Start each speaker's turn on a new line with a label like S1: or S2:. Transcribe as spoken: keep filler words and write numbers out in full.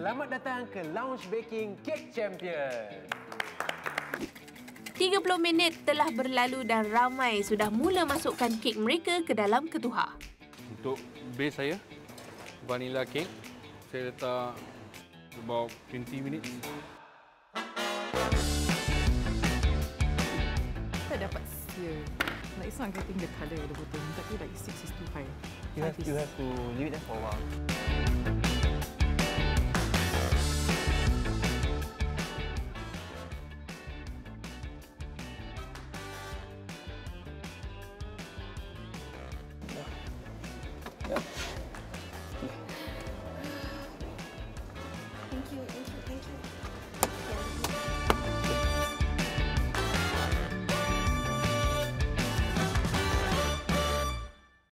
S1: Selamat datang ke Lounge Baking Cake Champion.
S2: tiga puluh minit telah berlalu dan ramai sudah mula masukkan kek mereka ke dalam ketuhar.
S3: Untuk base saya, vanilla cake, saya letak about twenty minutes.
S4: Saya dapat sear. Like, it's not getting the colour of the bottom, tapi like six is too high.
S1: You have, you have to leave it there for a while.